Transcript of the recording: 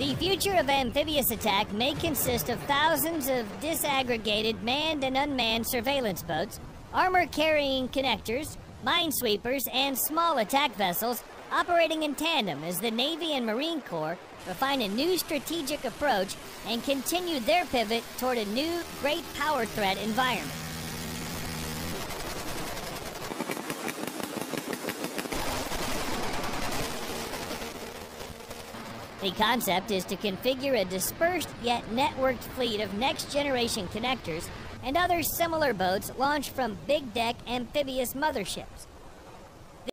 The future of amphibious attack may consist of thousands of disaggregated manned and unmanned surveillance boats, armor-carrying connectors, minesweepers, and small attack vessels operating in tandem as the Navy and Marine Corps refine a new strategic approach and continue their pivot toward a new great power threat environment. The concept is to configure a dispersed yet networked fleet of next-generation connectors and other similar boats launched from big-deck amphibious motherships.